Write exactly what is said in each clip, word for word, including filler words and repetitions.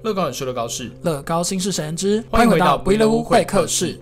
乐高人说乐高事， 乐高新式神之， 欢迎回到不亦乐乎会客室。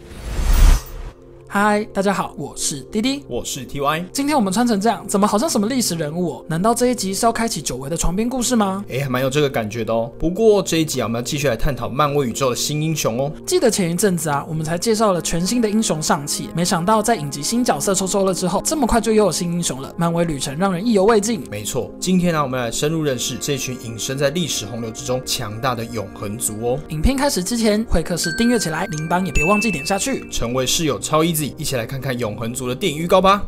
嗨，大家好，我是滴滴， 我是 T Y。 今天我们穿成这样，怎么好像什么历史人物哦？难道这一集是要开启久违的床边故事吗？ 哎，还蛮有这个感觉的哦。不过这一集啊，我们要继续来探讨漫威宇宙的新英雄哦。 记得前一阵子啊，我们才介绍了全新的英雄上汽，没想到在影集新角色抽抽了之后，这么快就又有新英雄了。漫威旅程让人意犹未尽。 没错，今天呢、啊，我们来深入认识这群隐身在历史洪流之中强大的永恒族哦。 影片开始之前，会客室订阅起来，铃铛也别忘记点下去， 成为室友超 easy， 一起来看看永恒族的电影预告吧。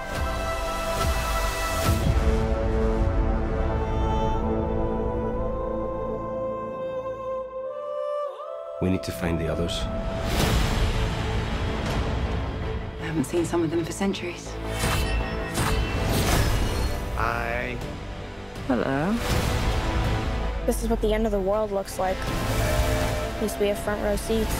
We need to find the others. I haven't seen some of them for centuries. Hi. Hello. This is what the end of the world looks like. At least we have front row seats.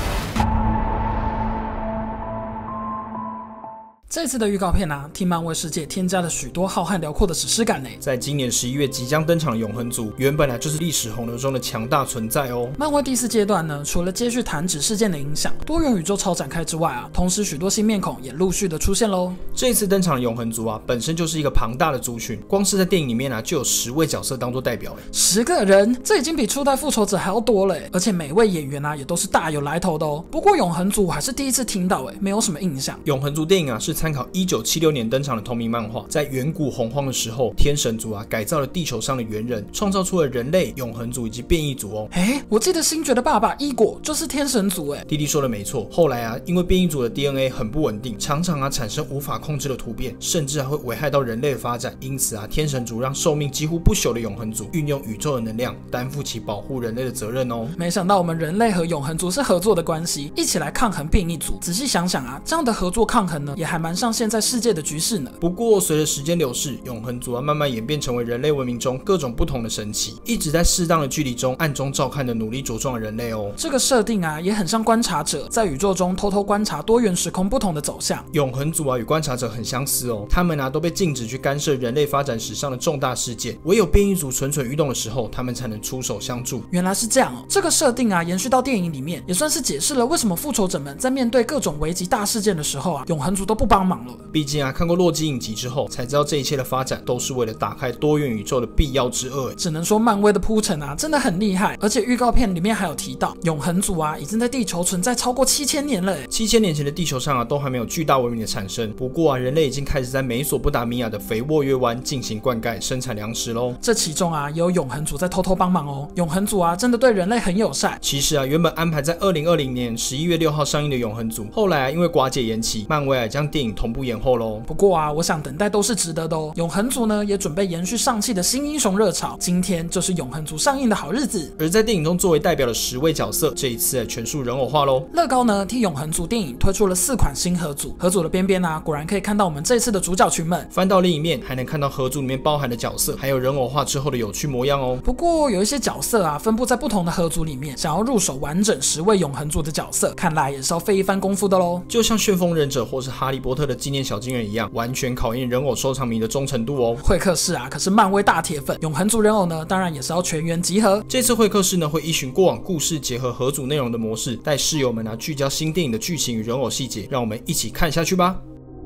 这次的预告片啊，替漫威世界添加了许多浩瀚辽阔的史诗感呢。 在今年十一月即将登场的永恒族，原本啊就是历史洪流中的强大存在哦。 漫威第四阶段呢，除了接续弹指事件的影响，多元宇宙超展开之外啊，同时许多新面孔也陆续的出现喽。 这次登场的永恒族啊，本身就是一个庞大的族群，光是在电影里面啊，就有十位角色当做代表哎， 十个人，这已经比初代复仇者还要多了哎，而且每位演员啊也都是大有来头的哦。不过永恒族我还是第一次听到哎，没有什么印象。 永恒族电影啊是参考一九七六年登场的同名漫画，在远古洪荒的时候，天神族啊改造了地球上的猿人，创造出了人类、永恒族以及变异族哦。 哎，我记得星爵的爸爸伊果就是天神族哎。 弟弟说的没错，后来啊，因为变异族的 D N A 很不稳定，常常啊产生无法控制的突变，甚至还会危害到人类的发展。因此啊，天神族让寿命几乎不朽的永恒族运用宇宙的能量，担负起保护人类的责任哦。 没想到我们人类和永恒族是合作的关系，一起来抗衡变异族。仔细想想啊，这样的合作抗衡呢，也还蛮像现在世界的局势呢。 不过随着时间流逝，永恒族啊慢慢演变成为人类文明中各种不同的神奇，一直在适当的距离中暗中照看的努力茁壮的人类哦。 这个设定啊，也很像观察者在宇宙中偷偷观察多元时空不同的走向。 永恒族啊与观察者很相似哦，他们啊都被禁止去干涉人类发展史上的重大事件，唯有变异族蠢蠢欲动的时候，他们才能出手相助。 原来是这样哦，这个设定啊延续到电影里面，也算是解释了为什么复仇者们在面对各种危机大事件的时候啊，永恒族都不帮忙了。 毕竟啊，看过洛基影集之后，才知道这一切的发展都是为了打开多元宇宙的必要之恶。 只能说漫威的铺陈啊，真的很厉害。而且预告片里面还有提到，永恒族啊已经在地球存在超过七千年了。 七千年前的地球上啊，都还没有巨大文明的产生。不过啊，人类已经开始在美索不达米亚的肥沃月湾进行灌溉，生产粮食喽。 这其中啊，也有永恒族在偷偷帮忙哦。永恒族啊，真的对人类很友善。 其实啊，原本安排在二零二零年十一月六号上映的永恒族，后来啊因为寡姐延期，漫威啊将电影同步延后喽。 不过啊，我想等待都是值得的哦。永恒族呢也准备延续上汽的新英雄热潮，今天就是永恒族上映的好日子。 而在电影中作为代表的十位角色，这一次全数人偶化喽。 乐高呢替永恒族电影推出了四款新合组，合组的边边啊，果然可以看到我们这次的主角群们。 翻到另一面，还能看到合组里面包含的角色，还有人偶化之后的有趣模样哦。 不过有一些角色啊分布在不同的合组里面，想要入手完整十位永恒族的角色，看来也是要费一番功夫的喽。 就像旋风忍者或是哈利波特的纪念小金人一样，完全考验人偶收藏迷的忠诚度哦。 会客室啊可是漫威大铁粉，永恒族人偶呢当然也是要全员集合。 这次会客室呢会依循过往故事结合合组内容的模式，带室友们啊聚焦新电影的剧情与人偶细节，让我们一起看下去吧。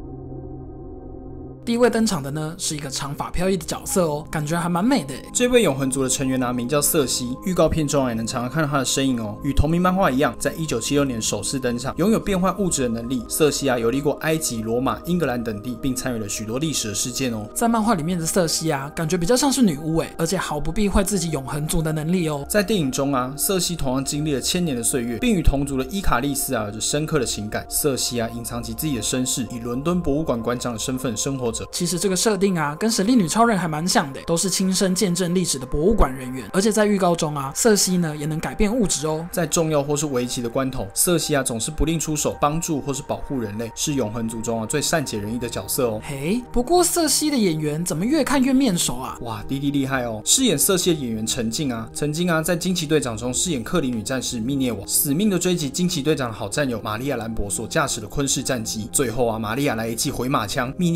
第一位登场的呢是一个长发飘逸的角色哦，感觉还蛮美的。 这位永恒族的成员啊名叫瑟西，预告片中也能常常看到他的身影哦。与同名漫画一样，在一九七六年首次登场，拥有变换物质的能力。瑟西啊游历过埃及、罗马、英格兰等地，并参与了许多历史的事件哦。 在漫画里面的瑟西啊，感觉比较像是女巫诶，而且毫不避讳自己永恒族的能力哦。 在电影中啊，瑟西同样经历了千年的岁月，并与同族的伊卡利斯啊有着深刻的情感。瑟西啊隐藏起自己的身世，以伦敦博物馆馆长的身份生活着。 其实这个设定啊，跟神力女超人还蛮像的，都是亲身见证历史的博物馆人员。而且在预告中啊，瑟西呢也能改变物质哦。 在重要或是危急的关头，瑟西啊总是不吝出手，帮助或是保护人类，是永恒族中啊最善解人意的角色哦。 嘿，不过瑟西的演员怎么越看越面熟啊？ 哇，弟弟厉害哦！饰演瑟西的演员陈静啊，曾经啊在惊奇队长中饰演克里女战士密涅瓦，死命的追击惊奇队长的好战友玛利亚兰博所驾驶的昆士战机。最后啊，玛利亚来一记回马枪，密涅瓦因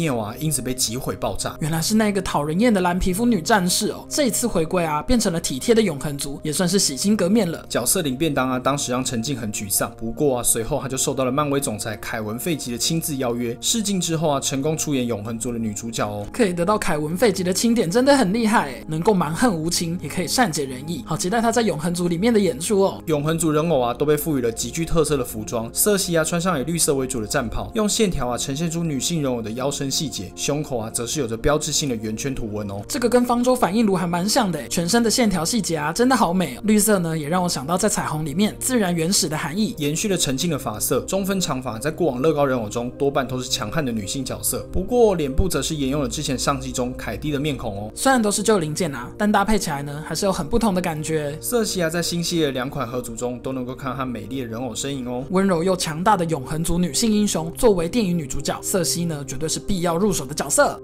因此被击毁爆炸。 原来是那个讨人厌的蓝皮肤女战士哦，这一次回归啊，变成了体贴的永恒族，也算是洗心革面了。 角色领便当啊，当时让陈静很沮丧，不过啊，随后他就受到了漫威总裁凯文·费吉的亲自邀约，试镜之后啊，成功出演永恒族的女主角哦。 可以得到凯文·费吉的钦点，真的很厉害诶，能够蛮横无情，也可以善解人意，好期待他在永恒族里面的演出哦。 永恒族人偶啊，都被赋予了极具特色的服装，瑟西啊穿上以绿色为主的战袍，用线条啊呈现出女性人偶的腰身细节，胸口啊则是有着标志性的圆圈图文哦。 这个跟方舟反应炉还蛮像的诶，全身的线条细节啊，真的好美哦。绿色呢，也让我想到在彩虹里面自然原始的含义， 延续了陈静的发色，中分长发，在过往乐高人偶中多半都是强悍的女性角色，不过脸部则是沿用了之前上季中凯蒂的面孔哦。 虽然都是旧零件啊，但搭配起来呢，还是有很不同的感觉。 瑟西啊，在新系列两款合组中都能够看到她美丽的人偶身影哦。 温柔又强大的永恒族女性英雄，作为电影女主角，瑟西呢，绝对是必要入手的角色。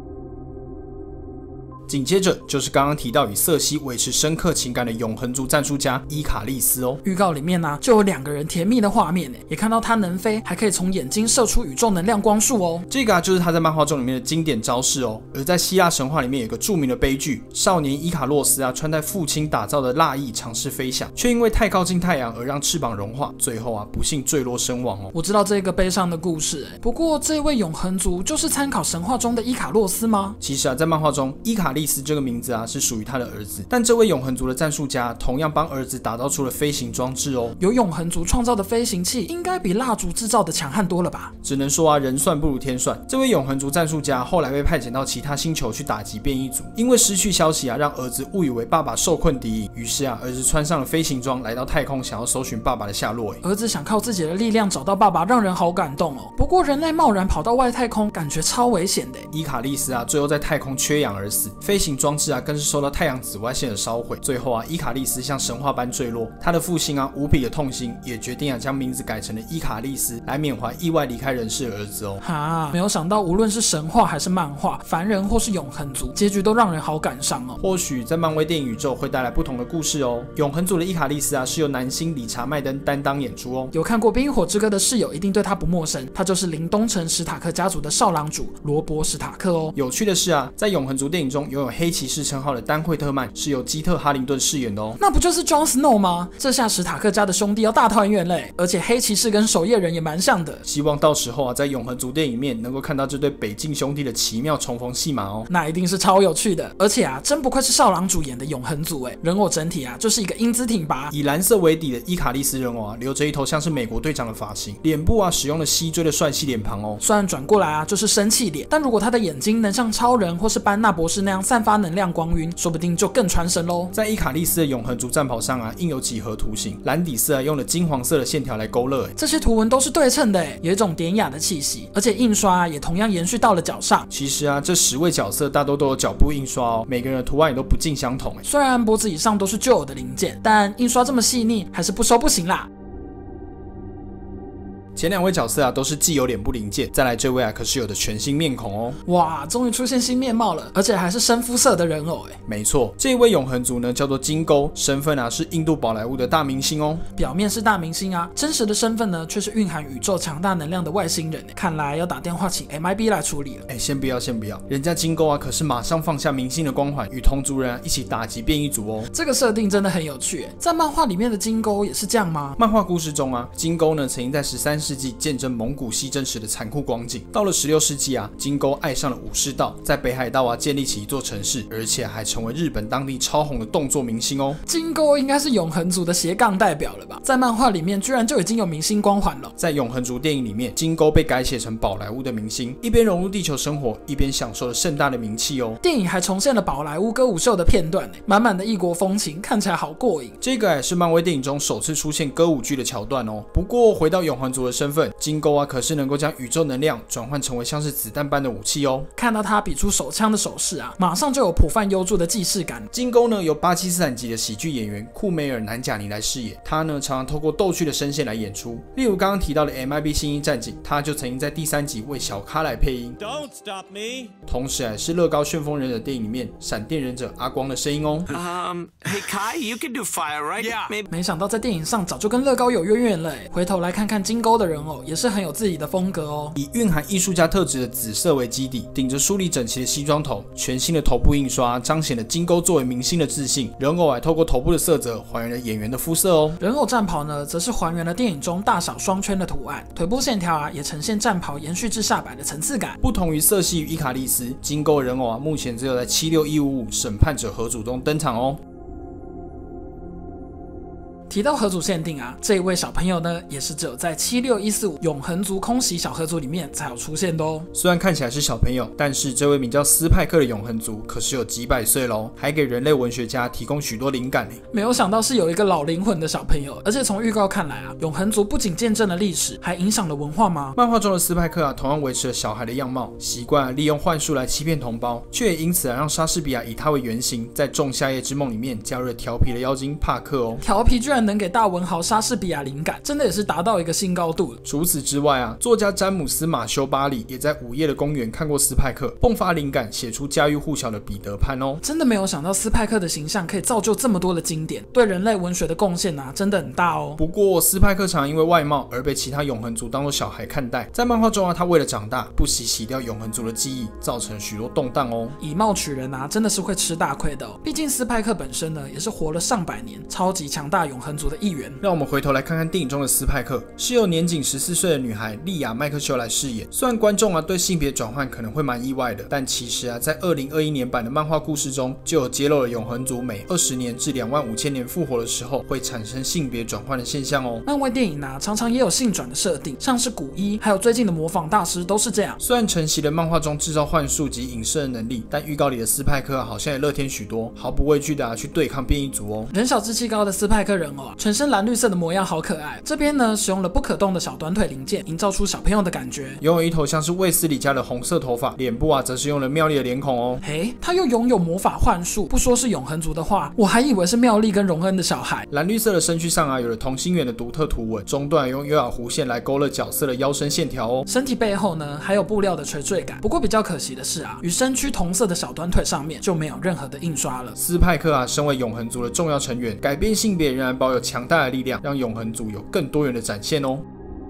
紧接着就是刚刚提到与瑟西维持深刻情感的永恒族战术家伊卡利斯哦。 预告里面呢、啊、就有两个人甜蜜的画面，也看到他能飞，还可以从眼睛射出宇宙能量光束哦。 这个啊就是他在漫画中里面的经典招式哦。而在希腊神话里面有个著名的悲剧，少年伊卡洛斯啊穿戴父亲打造的蜡翼尝试飞翔，却因为太靠近太阳而让翅膀融化，最后啊不幸坠落身亡哦。 我知道这个悲伤的故事，不过这位永恒族就是参考神话中的伊卡洛斯吗？ 其实啊，在漫画中伊卡利斯这个名字啊是属于他的儿子，但这位永恒族的战术家同样帮儿子打造出了飞行装置哦。 有永恒族创造的飞行器，应该比蜡烛制造的强悍多了吧？ 只能说啊，人算不如天算。这位永恒族战术家后来被派遣到其他星球去打击变异族，因为失去消息啊，让儿子误以为爸爸受困敌营，于是啊，儿子穿上了飞行装，来到太空，想要搜寻爸爸的下落。 儿子想靠自己的力量找到爸爸，让人好感动哦。不过人类贸然跑到外太空，感觉超危险的。 伊卡利斯啊，最后在太空缺氧而死，飞行装置啊，更是受到太阳紫外线的烧毁。最后啊，伊卡利斯像神话般坠落，他的父亲啊无比的痛心，也决定啊将名字改成了伊卡利斯，来缅怀意外离开人世的儿子哦。 哈，没有想到无论是神话还是漫画，凡人或是永恒族，结局都让人好感伤哦。 或许在漫威电影宇宙会带来不同的故事哦。永恒族的伊卡利斯啊，是由男星理查麦登担当演出哦。 有看过《冰与火之歌》的室友一定对他不陌生，他就是林东城史塔克家族的少郎主罗伯史塔克哦。 有趣的是啊，在永恒族电影中拥有黑骑士称号的丹惠特曼是由基特哈灵顿饰演的哦。 那不就是 Jon Snow 吗？这下史塔克家的兄弟要大团圆嘞！而且黑骑士跟守夜人也蛮像的。 希望到时候啊，在永恒族电影里面能够看到这对北境兄弟的奇妙重逢戏码哦。 那一定是超有趣的。而且啊，真不愧是少郎主演的永恒族哎，人偶整体啊就是一个英姿挺拔。 以蓝色为底的伊卡利斯人偶啊，留着一头像是美国队长的发型，脸部啊使用了西追的帅气脸庞哦。 虽然转过来啊就是生气脸，但如果他的眼睛能像超人或是班纳博士那样散发能量光晕，说不定就更传神喽。 在伊卡利斯的永恒族战袍上啊，印有几何图形，蓝底色啊用了金黄色的线条来勾勒， 这些图文都是对称的，有一种典雅的气息，而且印刷、啊、也同样延续到了脚上。 其实啊，这十位角色大多都有脚部印刷哦，每个人的图案也都不尽相同。 虽然脖子以上都是旧有的零件，但印刷这么细腻，还是不收不行啦。 前两位角色啊都是既有脸部零件，再来这位啊可是有的全新面孔哦。 哇，终于出现新面貌了，而且还是深肤色的人偶哎。 没错，这一位永恒族呢叫做金钩，身份啊是印度宝莱坞的大明星哦。 表面是大明星啊，真实的身份呢却是蕴含宇宙强大能量的外星人。看来要打电话请 M I B 来处理了。 哎，先不要先不要，人家金钩啊可是马上放下明星的光环，与同族人啊一起打击变异族哦。 这个设定真的很有趣，在漫画里面的金钩也是这样吗？ 漫画故事中啊，金钩呢曾经在十三世纪见证蒙古西征时的残酷光景。到了十六世纪啊，金钩爱上了武士道，在北海道啊建立起一座城市，而且还成为日本当地超红的动作明星哦。 金钩应该是永恒族的斜杠代表了吧？在漫画里面居然就已经有明星光环了。 在永恒族电影里面，金钩被改写成宝莱坞的明星，一边融入地球生活，一边享受了盛大的名气哦。 电影还重现了宝莱坞歌舞秀的片段，满满的异国风情，看起来好过瘾。 这个也是漫威电影中首次出现歌舞剧的桥段哦。不过回到永恒族的身份，金钩啊可是能够将宇宙能量转换成为像是子弹般的武器哦。 看到他比出手枪的手势啊，马上就有普泛幽助的既视感。 金钩呢由巴基斯坦籍的喜剧演员库梅尔南贾尼来饰演，他呢常常透过逗趣的声线来演出。例如刚刚提到的 M I B 新英战警，他就曾经在第三集为小咖来配音。Don't stop me。同时也是乐高旋风忍者电影里面闪电忍者阿光的声音哦。 Um, hey Kai, you can do fire, right? Yeah. Maybe. 没想到在电影上早就跟乐高有渊源了。回头来看看金钩的的人偶也是很有自己的风格哦。 以蕴含艺术家特质的紫色为基底，顶着梳理整齐的西装头，全新的头部印刷彰显了金钩作为明星的自信。人偶还透过头部的色泽还原了演员的肤色哦。 人偶战袍呢，则是还原了电影中大小双圈的图案，腿部线条啊也呈现战袍延续至下摆的层次感。 不同于色系与伊卡利斯，金钩人偶啊，目前只有在七六一五五审判者合组中登场哦。 提到合组限定啊，这一位小朋友呢，也是只有在七六一四五永恒族空袭小合组里面才有出现的哦。 虽然看起来是小朋友，但是这位名叫斯派克的永恒族可是有几百岁喽，还给人类文学家提供许多灵感呢。 没有想到是有一个老灵魂的小朋友，而且从预告看来啊，永恒族不仅见证了历史，还影响了文化吗？ 漫画中的斯派克啊，同样维持了小孩的样貌，习惯、啊、利用幻术来欺骗同胞，却也因此啊让莎士比亚以他为原型，在《仲夏夜之梦》里面加入了调皮的妖精帕克哦。 调皮居然能给大文豪莎士比亚灵感，真的也是达到一个新高度了。 除此之外啊，作家詹姆斯·马修·巴里也在午夜的公园看过斯派克，迸发灵感，写出家喻户晓的彼得潘哦。 真的没有想到斯派克的形象可以造就这么多的经典，对人类文学的贡献啊，真的很大哦。 不过斯派克常因为外貌而被其他永恒族当作小孩看待，在漫画中啊，他为了长大，不惜洗掉永恒族的记忆，造成许多动荡哦。 以貌取人啊，真的是会吃大亏的哦。毕竟斯派克本身呢，也是活了上百年，超级强大永恒族的一员。 让我们回头来看看电影中的斯派克，是由年仅十四岁的女孩莉亚·麦克修来饰演。虽然观众啊对性别转换可能会蛮意外的，但其实啊，在二零二一年版的漫画故事中，就有揭露了永恒族每二十年至两万五千年复活的时候，会产生性别转换的现象哦。 漫威电影啊，常常也有性转的设定，像是古一，还有最近的模仿大师都是这样。 虽然承袭了漫画中制造幻术及影射的能力，但预告里的斯派克啊，好像也乐天许多，毫不畏惧的啊去对抗变异族哦。 人小志气高的斯派克人偶啊，全身蓝绿色的模样好可爱。这边呢，使用了不可动的小短腿零件，营造出小朋友的感觉。 拥有一头像是卫斯理家的红色头发，脸部啊则是用了妙丽的脸孔哦。 嘿，他又拥有魔法幻术，不说是永恒族的话，我还以为是妙丽跟荣恩的小孩。 蓝绿色的身躯上啊有了同心圆的独特图纹，中段用优雅弧线来勾勒角色的腰身线条哦。 身体背后呢还有布料的垂坠感，不过比较可惜的是啊，与身躯同色的小短腿上面就没有任何的印刷了。 斯派克啊，身为永恒族的重要成员，改变性别仍然保有强大的力量，让永恒族有更多元的展现哦。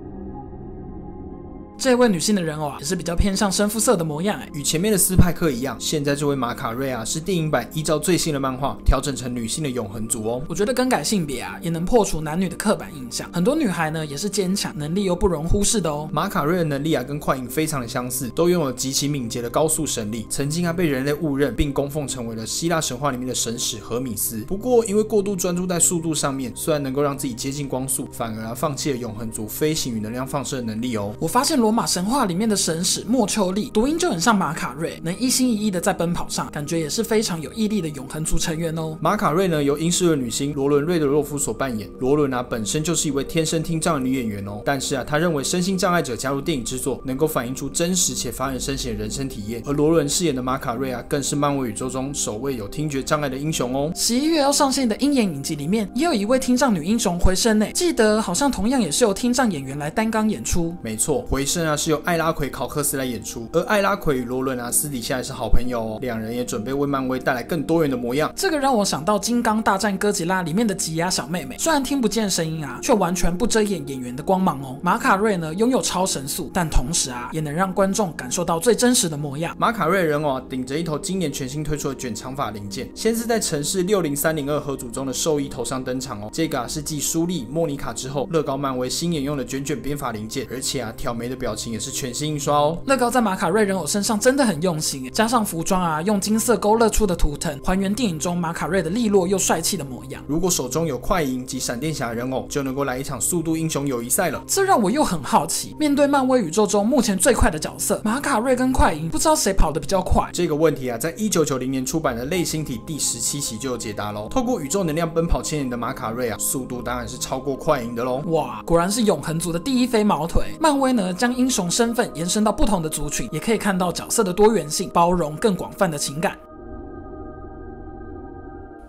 这位女性的人偶啊，也是比较偏向深肤色的模样哎。 与前面的斯派克一样，现在这位马卡瑞啊，是电影版依照最新的漫画调整成女性的永恒族哦。 我觉得更改性别啊，也能破除男女的刻板印象。很多女孩呢，也是坚强，能力又不容忽视的哦。 马卡瑞的能力啊，跟快银非常的相似，都拥有极其敏捷的高速神力。曾经啊，被人类误认并供奉成为了希腊神话里面的神使荷米斯。不过因为过度专注在速度上面，虽然能够让自己接近光速，反而啊放弃了永恒族飞行与能量放射的能力哦。 我发现罗马神话里面的神使莫丘利读音就很像马卡瑞，能一心一意的在奔跑上，感觉也是非常有毅力的永恒族成员哦。 马卡瑞呢，由英式的女星罗伦·瑞德洛夫所扮演。罗伦啊，本身就是一位天生听障的女演员哦，但是啊，她认为身心障碍者加入电影制作，能够反映出真实且发人深省的人生体验。而罗伦饰演的马卡瑞啊，更是漫威宇宙中首位有听觉障碍的英雄哦。 十一月要上线的鹰眼影集里面，也有一位听障女英雄回声呢，记得好像同样也是由听障演员来担纲演出。 没错，回声啊是由艾拉奎考克斯来演出，而艾拉奎与罗伦啊私底下也是好朋友哦，两人也准备为漫威带来更多元的模样。 这个让我想到《金刚大战哥吉拉》里面的吉亚小妹妹，虽然听不见声音啊，却完全不遮掩演员的光芒哦。马卡瑞呢拥有超神速，但同时啊也能让观众感受到最真实的模样。 马卡瑞人偶啊顶着一头今年全新推出的卷长发零件，先是在城市六零三零二合组中的兽医头上登场哦。这个啊是继苏丽、莫妮卡之后，乐高漫威新沿用的卷卷编发零件，而且啊挑眉的表情也是全新印刷哦。 乐高在马卡瑞人偶身上真的很用心，加上服装啊用金色勾勒出的图腾，还原电影中马卡瑞的利落又帅气的模样。 如果手中有快银及闪电侠人偶，就能够来一场速度英雄友谊赛了。 这让我又很好奇，面对漫威宇宙中目前最快的角色马卡瑞跟快银，不知道谁跑得比较快？ 这个问题啊，在一九九零年出版的《类星体》第十七期就有解答咯。透过宇宙能量奔跑千年的马卡瑞啊，速度当然是超过快银的咯。 哇，果然是永恒族的第一飞毛腿。漫威呢将英雄身份延伸到不同的族群，也可以看到角色的多元性，包容更广泛的情感。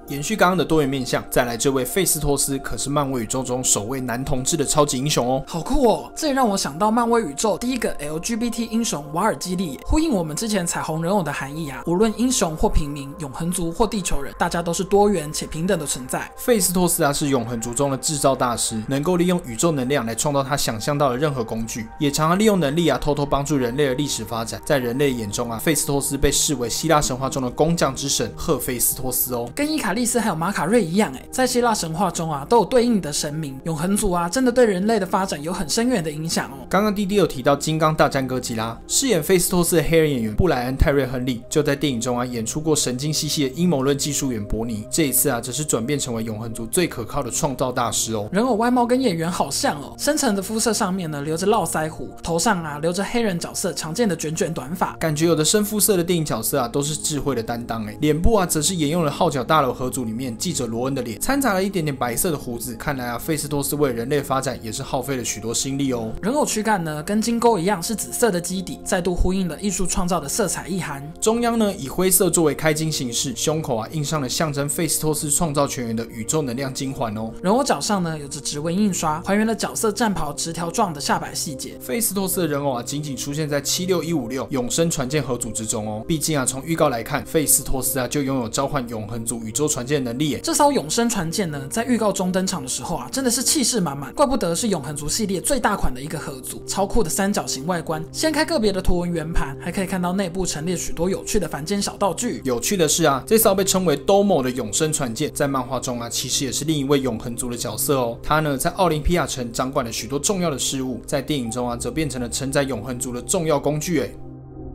延续刚刚的多元面向，再来这位费斯托斯可是漫威宇宙中首位男同志的超级英雄哦， 好酷哦！这也让我想到漫威宇宙第一个 L G B T 英雄瓦尔基利，呼应我们之前彩虹人偶的含义啊。无论英雄或平民，永恒族或地球人，大家都是多元且平等的存在。 费斯托斯啊是永恒族中的制造大师，能够利用宇宙能量来创造他想象到的任何工具，也常常利用能力啊偷偷帮助人类的历史发展。在人类眼中啊，费斯托斯被视为希腊神话中的工匠之神赫菲斯托斯哦， 跟伊卡利斯还有马卡瑞一样，哎，在希腊神话中啊都有对应的神明。永恒族啊真的对人类的发展有很深远的影响哦。 刚刚弟弟有提到《金刚大战哥吉拉》，饰演费斯托斯的黑人演员布莱恩·泰瑞·亨利就在电影中啊演出过神经兮兮的阴谋论技术员伯尼，这一次啊则是转变成为永恒族最可靠的创造大师哦。 人偶外貌跟演员好像哦，深层的肤色上面呢留着络腮胡，头上啊留着黑人角色常见的卷卷短发， 感觉有的深肤色的电影角色啊都是智慧的担当哎，脸部啊则是沿用了号角大楼合组里面记者罗恩的脸，掺杂了一点点白色的胡子，看来啊费斯托斯为人类发展也是耗费了许多心力哦。 人偶躯干呢跟金钩一样是紫色的基底，再度呼应了艺术创造的色彩意涵。 中央呢以灰色作为开襟形式，胸口啊印上了象征费斯托斯创造全员的宇宙能量金环哦。 人偶脚上呢有着指纹印刷，还原了角色战袍直条状的下摆细节。 费斯托斯的人偶啊仅仅出现在七六一五六永生船舰合组之中哦。毕竟啊从预告来看，费斯托斯啊就拥有召唤永恒族宇宙船舰的能力耶。 这艘永生船舰呢在预告中登场的时候啊真的是气势满满，怪不得是永恒族系列最大款的一个合组，超酷的三角形外观，掀开个别的图文圆盘，还可以看到内部陈列许多有趣的凡间小道具。 有趣的是啊，这艘被称为 Domo 的永生船舰，在漫画中啊其实也是另一位永恒族的角色哦。他呢在奥林匹亚城掌管了许多重要的事务，在电影中啊则变成了承载永恒族的重要工具诶。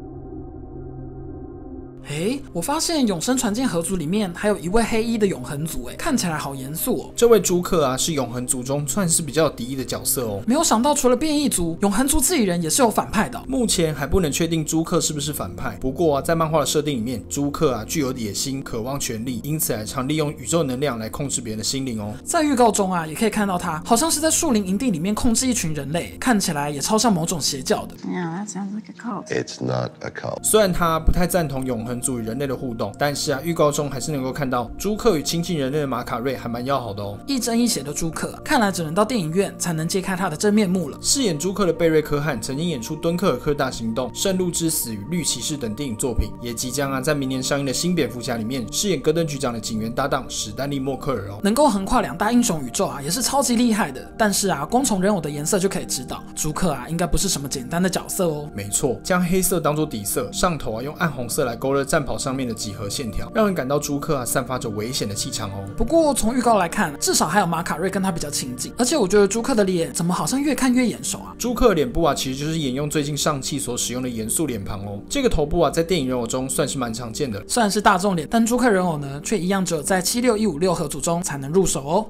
哎，我发现永生船舰合组里面还有一位黑衣的永恒族，哎，看起来好严肃哦。 这位朱克啊，是永恒族中算是比较有敌意的角色哦。 没有想到，除了变异族，永恒族自己人也是有反派的哦。 目前还不能确定朱克是不是反派，不过啊，在漫画的设定里面，朱克啊具有野心，渴望权力，因此啊常利用宇宙能量来控制别人的心灵哦。 在预告中啊，也可以看到他好像是在树林营地里面控制一群人类，看起来也超像某种邪教的。 Yeah, that sounds like a cult. It's not a cult. 虽然他不太赞同永恒族与人类的互动，但是啊，预告中还是能够看到朱克与亲近人类的马卡瑞还蛮要好的哦。 亦正亦邪的朱克，看来只能到电影院才能揭开他的真面目了。 饰演朱克的贝瑞科汉曾经演出《敦刻尔克大行动》《圣路之死》与《绿骑士》等电影作品，也即将啊在明年上映的新蝙蝠侠里面饰演戈登局长的警员搭档史丹利·默克尔哦。 能够横跨两大英雄宇宙啊，也是超级厉害的。但是啊，光从人偶的颜色就可以知道，朱克啊应该不是什么简单的角色哦。 没错，将黑色当作底色，上头啊用暗红色来勾勒战袍上面的几何线条，让人感到朱克啊散发着危险的气场哦。 不过从预告来看，至少还有马卡瑞跟他比较亲近，而且我觉得朱克的脸怎么好像越看越眼熟啊。 朱克的脸部啊其实就是沿用最近上汽所使用的严肃脸庞哦。这个头部啊在电影人偶中算是蛮常见的， 虽然是大众脸，但朱克人偶呢却一样只有在七六一五六合组中才能入手哦。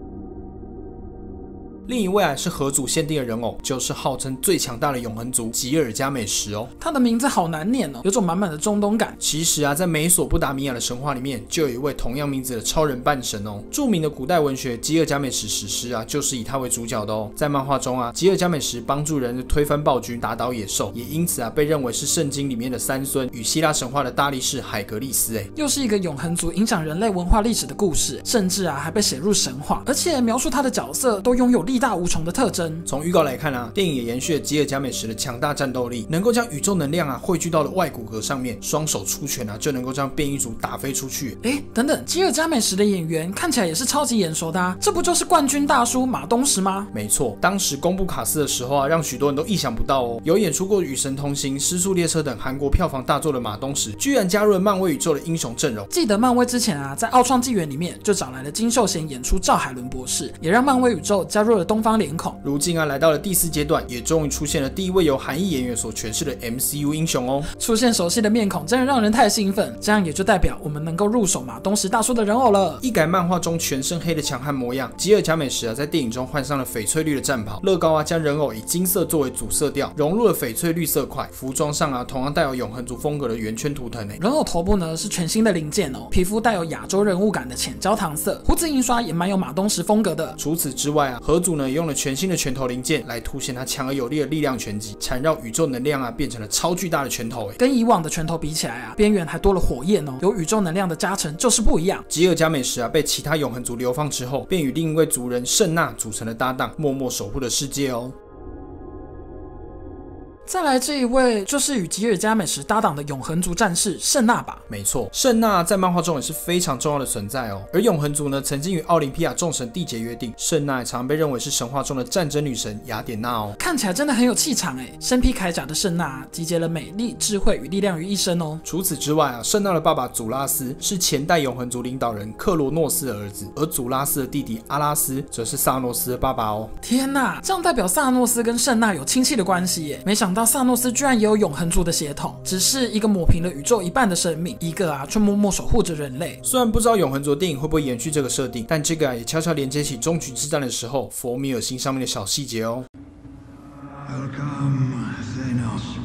另一位啊是合组限定的人偶，就是号称最强大的永恒族吉尔加美什哦。 他的名字好难念哦，有种满满的中东感。 其实啊，在美索不达米亚的神话里面，就有一位同样名字的超人半神哦。著名的古代文学《吉尔加美什史诗》啊，就是以他为主角的哦。在漫画中啊，吉尔加美什帮助人类推翻暴君，打倒野兽，也因此啊被认为是圣经里面的三孙与希腊神话的大力士海格力斯。哎， 又是一个永恒族影响人类文化历史的故事，甚至啊还被写入神话，而且描述他的角色都拥有力大无穷的特征。 从预告来看啊，电影也延续了吉尔加美什的强大战斗力，能够将宇宙能量啊汇聚到了外骨骼上面，双手出拳啊就能够将变异族打飞出去。 哎，等等，吉尔加美什的演员看起来也是超级眼熟的啊，这不就是冠军大叔马东石吗？ 没错，当时公布卡斯的时候啊，让许多人都意想不到哦。有演出过《与神同行》《失速列车》等韩国票房大作的马东石，居然加入了漫威宇宙的英雄阵容。 记得漫威之前啊，在奥创纪元里面就找来了金秀贤演出赵海伦博士，也让漫威宇宙加入了东方脸孔。 如今啊，来到了第四阶段，也终于出现了第一位由韩裔演员所诠释的 M C U 英雄哦。 出现熟悉的面孔，真的让人太兴奋。这样也就代表我们能够入手马东石大叔的人偶了。 一改漫画中全身黑的强悍模样，吉尔加美什啊在电影中换上了翡翠绿的战袍，乐高啊将人偶以金色作为主色调，融入了翡翠绿色块。服装上啊同样带有永恒族风格的圆圈图腾诶。 人偶头部呢是全新的零件哦，皮肤带有亚洲人物感的浅焦糖色，胡子印刷也蛮有马东石风格的。 除此之外啊，合组族呢，用了全新的拳头零件来凸显他强而有力的力量拳击，缠绕宇宙能量啊，变成了超巨大的拳头诶。 跟以往的拳头比起来啊，边缘还多了火焰哦，有宇宙能量的加成就是不一样。 吉尔加美什啊，被其他永恒族流放之后，便与另一位族人圣娜组成了搭档，默默守护了世界哦。 再来这一位就是与吉尔加美什搭档的永恒族战士圣娜吧。 没错，圣娜在漫画中也是非常重要的存在哦。而永恒族呢，曾经与奥林匹亚众神缔结约定，圣娜也常被认为是神话中的战争女神雅典娜哦。 看起来真的很有气场诶，身披铠甲的圣娜集结了美丽、智慧与力量于一身哦。 除此之外啊，圣娜的爸爸祖拉斯是前代永恒族领导人克罗诺斯的儿子，而祖拉斯的弟弟阿拉斯则是萨诺斯的爸爸哦。 天哪，这样代表萨诺斯跟圣娜有亲戚的关系耶！没想到萨诺斯居然也有永恒族的血统，只是一个抹平了宇宙一半的生命，一个啊却默默守护着人类。 虽然不知道永恒族的电影会不会延续这个设定，但这个啊也悄悄连接起终局之战的时候佛米尔星上面的小细节哦。 Welcome, Thanos,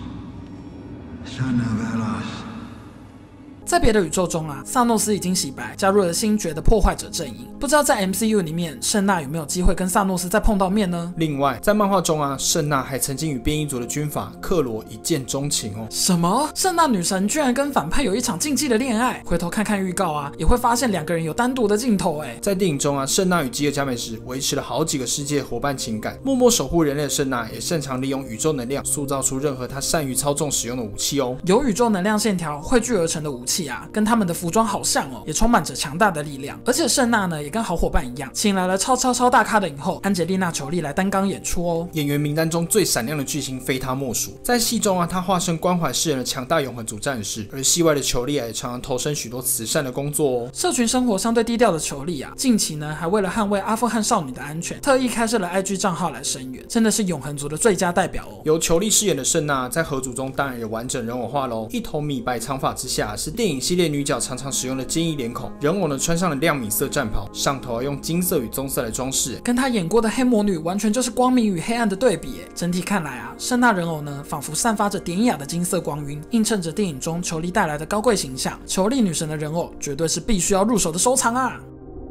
son of Elos. 在别的宇宙中啊，萨诺斯已经洗白，加入了星爵的破坏者阵营。不知道在 M C U 里面，圣娜有没有机会跟萨诺斯再碰到面呢？ 另外，在漫画中啊，圣娜还曾经与变异族的军阀克罗一见钟情哦。 什么？圣娜女神居然跟反派有一场禁忌的恋爱？回头看看预告啊，也会发现两个人有单独的镜头哎。 在电影中啊，圣娜与吉尔加美什维持了好几个世界伙伴情感，默默守护人类的圣娜也擅长利用宇宙能量塑造出任何她善于操纵使用的武器哦。 由宇宙能量线条汇聚而成的武器啊，跟他们的服装好像哦，也充满着强大的力量。而且圣娜呢，也跟好伙伴一样，请来了超超超大咖的影后安吉丽娜·裘丽来担纲演出哦。 演员名单中最闪亮的巨星非她莫属。在戏中啊，她化身关怀世人的强大永恒族战士，而戏外的裘丽啊，也常常投身许多慈善的工作哦。 社群生活相对低调的裘丽啊，近期呢还为了捍卫阿富汗少女的安全，特意开设了 I G 账号来声援，真的是永恒族的最佳代表哦。 由裘丽饰演的圣娜，在合组中当然也完整人偶化喽。一头米白长发之下，是电影系列女角常常使用的坚毅脸孔，人偶呢穿上了亮米色战袍，上头啊用金色与棕色来装饰， 跟她演过的黑魔女完全就是光明与黑暗的对比耶。整体看来啊，圣娜人偶呢仿佛散发着典雅的金色光晕，映衬着电影中裘丽带来的高贵形象。裘丽女神的人偶绝对是必须要入手的收藏啊！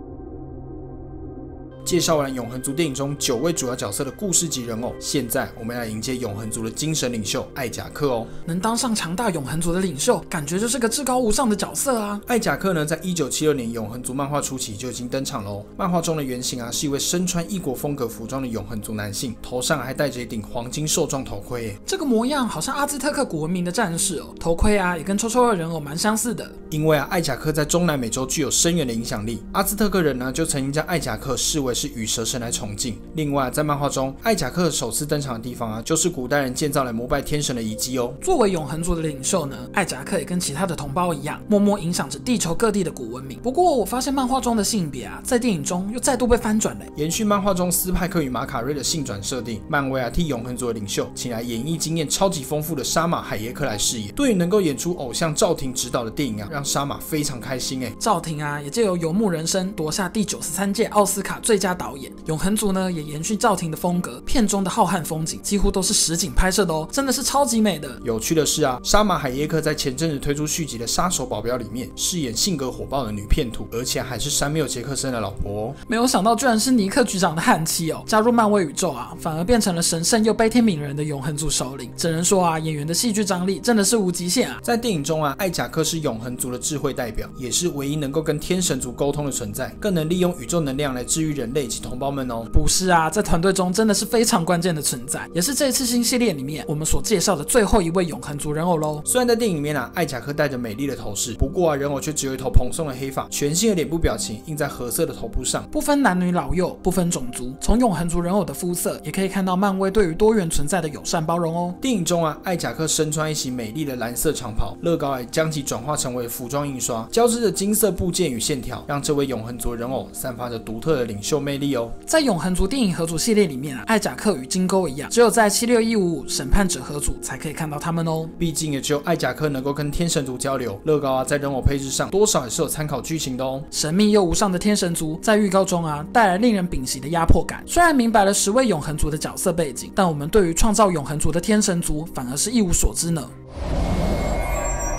介绍完永恒族电影中九位主要角色的故事级人偶，现在我们来迎接永恒族的精神领袖艾贾克哦。 能当上强大永恒族的领袖，感觉就是个至高无上的角色啊！ 艾贾克呢，在一九七二年永恒族漫画初期就已经登场喽。漫画中的原型啊，是一位身穿异国风格服装的永恒族男性，头上还戴着一顶黄金兽状头盔耶。 这个模样好像阿兹特克古文明的战士哦，头盔啊也跟抽抽二人偶蛮相似的。 因为啊，艾贾克在中南美洲具有深远的影响力，阿兹特克人呢就曾经将艾贾克视为是羽蛇神来崇敬。另外，在漫画中，艾贾克首次登场的地方啊，就是古代人建造来膜拜天神的遗迹哦。 作为永恒族的领袖呢，艾贾克也跟其他的同胞一样，默默影响着地球各地的古文明。不过，我发现漫画中的性别啊，在电影中又再度被翻转了。 延续漫画中斯派克与马卡瑞的性转设定，漫威啊替永恒族的领袖请来演艺经验超级丰富的沙马海耶克来饰演。对于能够演出偶像赵婷执导的电影啊，让沙马非常开心哎。 赵婷啊，也借由游牧人生夺下第九十三届奥斯卡最佳导演。永恒族呢，也延续赵婷的风格，片中的浩瀚风景几乎都是实景拍摄的哦，真的是超级美的。 有趣的是啊，沙马海耶克在前阵子推出续集的《杀手保镖》里面饰演性格火爆的女骗徒，而且还是山缪杰克森的老婆哦。 没有想到居然是尼克局长的悍妻哦，加入漫威宇宙啊，反而变成了神圣又悲天悯人的永恒族首领。只能说啊，演员的戏剧张力真的是无极限啊。 在电影中啊，艾贾克是永恒族的智慧代表，也是唯一能够跟天神族沟通的存在，更能利用宇宙能量来治愈人类及同胞们哦。 不是啊，在团队中真的是非常关键的存在，也是这一次新系列里面我们所介绍的最后一位永恒族人偶咯。 虽然在电影里面啊，艾贾克戴着美丽的头饰，不过啊，人偶却只有一头蓬松的黑发，全新的脸部表情印在褐色的头部上， 不分男女老幼，不分种族，从永恒族人偶的肤色也可以看到漫威对于多元存在的友善包容哦。 电影中啊，艾贾克身穿一袭美丽的蓝色长袍，乐高也将其转化成为服装印刷，交织着金色部件与线条，让这位永恒族人偶散发着独特的领袖魅力哦。 在永恒族电影合组系列里面啊，艾贾克与金钩一样，只有在七六一五五审判者合组才可以看到他们哦。 毕竟也只有艾贾克能够跟天神族交流，乐高啊在人偶配置上多少也是有参考剧情的哦。 神秘又无上的天神族在预告中啊，带来令人屏息的压迫感。虽然明白了十位永恒族的角色背景，但我们对于创造永恒族的天神族反而是一无所知呢。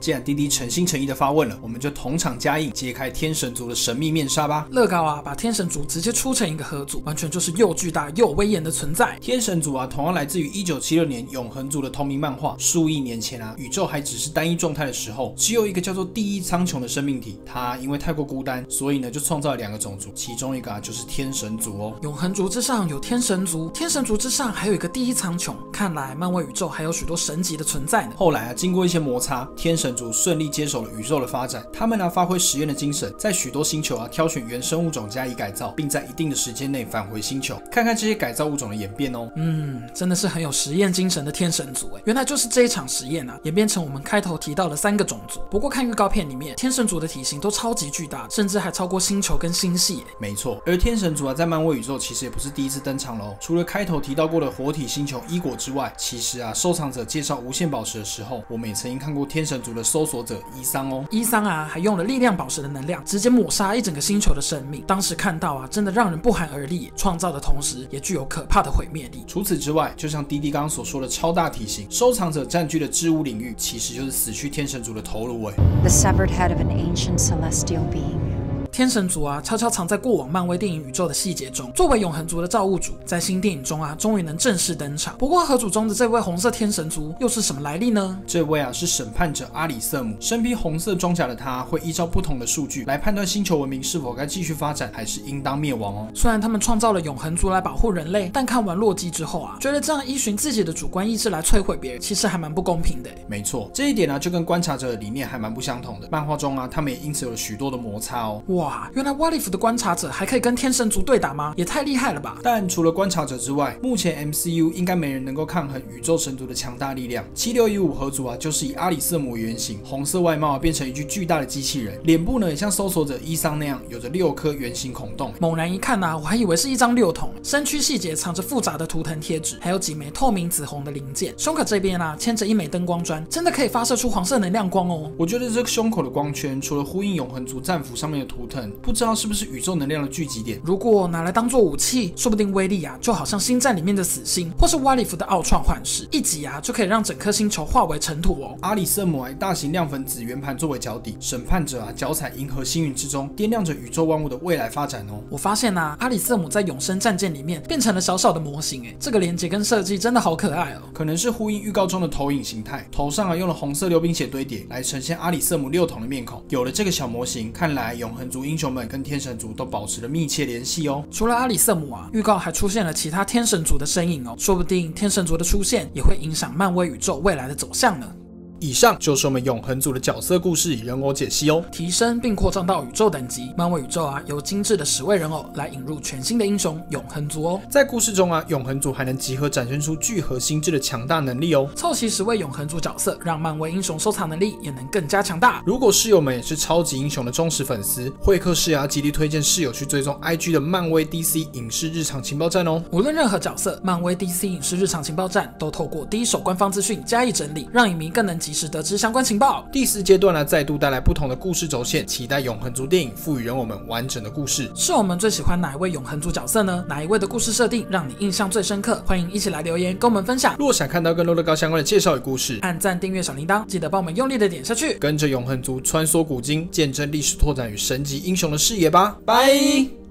既然滴滴诚心诚意的发问了，我们就同场加映，揭开天神族的神秘面纱吧。 乐高啊，把天神族直接出成一个合组，完全就是又巨大又威严的存在。 天神族啊，同样来自于一九七六年永恒族的同名漫画。数亿年前啊，宇宙还只是单一状态的时候，只有一个叫做第一苍穹的生命体，它因为太过孤单，所以呢就创造了两个种族，其中一个啊就是天神族哦。 永恒族之上有天神族，天神族之上还有一个第一苍穹，看来漫威宇宙还有许多神级的存在呢。 后来啊，经过一些摩擦，天神族顺利接手了宇宙的发展。他们呢、啊、发挥实验的精神，在许多星球啊挑选原生物种加以改造，并在一定的时间内返回星球，看看这些改造物种的演变哦。 嗯，真的是很有实验精神的天神族哎，原来就是这一场实验啊，演变成我们开头提到的三个种族。不过看预告片里面，天神族的体型都超级巨大，甚至还超过星球跟星系。 没错，而天神族啊，在漫威宇宙其实也不是第一次登场喽。除了开头提到过的活体星球伊果之外，其实啊，收藏者介绍无限宝石的时候，我们也曾经看过天神族的搜索者伊桑哦。 伊桑啊，还用了力量宝石的能量，直接抹杀一整个星球的生命。当时看到啊，真的让人不寒而栗。创造的同时，也具有可怕的毁灭力。 除此之外，就像滴滴刚刚所说的超大体型，收藏者占据的置物领域，其实就是死去天神族的头颅哎。 The severed head of an ancient celestial being. 天神族啊，悄悄藏在过往漫威电影宇宙的细节中。作为永恒族的造物主，在新电影中啊，终于能正式登场。不过，合组中的这位红色天神族又是什么来历呢？ 这位啊是审判者阿里瑟姆，身披红色装甲的他，会依照不同的数据来判断星球文明是否该继续发展，还是应当灭亡哦。 虽然他们创造了永恒族来保护人类，但看完洛基之后啊，觉得这样依循自己的主观意志来摧毁别人，其实还蛮不公平的。 没错，这一点呢、啊、就跟观察者的理念还蛮不相同的。漫画中啊，他们也因此有了许多的摩擦哦。 哇，原来 What If 的观察者还可以跟天神族对打吗？也太厉害了吧！ 但除了观察者之外，目前 M C U 应该没人能够抗衡宇宙神族的强大力量。七六一五合组啊，就是以阿里瑟姆为原型，红色外貌啊变成一具巨大的机器人，脸部呢也像搜索者伊桑那样有着六颗圆形孔洞。 猛然一看啊，我还以为是一张六筒，身躯细节藏着复杂的图腾贴纸，还有几枚透明紫红的零件。胸口这边啊牵着一枚灯光砖，真的可以发射出黄色能量光哦。 我觉得这个胸口的光圈，除了呼应永恒族战斧上面的图腾，不知道是不是宇宙能量的聚集点。 如果拿来当做武器，说不定威力啊就好像星战里面的死星，或是What If的奥创幻视，一击啊就可以让整颗星球化为尘土哦。 阿里瑟姆以大型亮粉子圆盘作为脚底，审判者啊脚踩银河星云之中，掂量着宇宙万物的未来发展哦。 我发现啊，阿里瑟姆在永生战舰里面变成了小小的模型，哎，这个连接跟设计真的好可爱哦。 可能是呼应预告中的投影形态，头上啊用了红色溜冰鞋堆叠来呈现阿里瑟姆六筒的面孔。有了这个小模型，看来永恒族英雄们跟天神族都保持了密切联系哦。 除了阿里瑟姆啊，预告还出现了其他天神族的身影哦，说不定天神族的出现也会影响漫威宇宙未来的走向呢。 以上就是我们永恒族的角色故事与人偶解析哦。 提升并扩张到宇宙等级，漫威宇宙啊，由精致的十位人偶来引入全新的英雄永恒族哦。 在故事中啊，永恒族还能集合展现出聚合心智的强大能力哦。 凑齐十位永恒族角色，让漫威英雄收藏能力也能更加强大。 如果室友们也是超级英雄的忠实粉丝，会客室也要极力推荐室友去追踪 I G 的漫威 D C 影视日常情报站哦。 无论任何角色，漫威 D C 影视日常情报站都透过第一手官方资讯加以整理，让影迷更能及时得知相关情报。 第四阶段呢，再度带来不同的故事轴线，期待永恒族电影赋予人偶们完整的故事。 是我们最喜欢哪一位永恒族角色呢？哪一位的故事设定让你印象最深刻？欢迎一起来留言跟我们分享。 若想看到更多乐高相关的介绍与故事， 按赞、订阅小铃铛，记得帮我们用力的点下去， 跟着永恒族穿梭古今，见证历史拓展与神级英雄的视野吧。拜。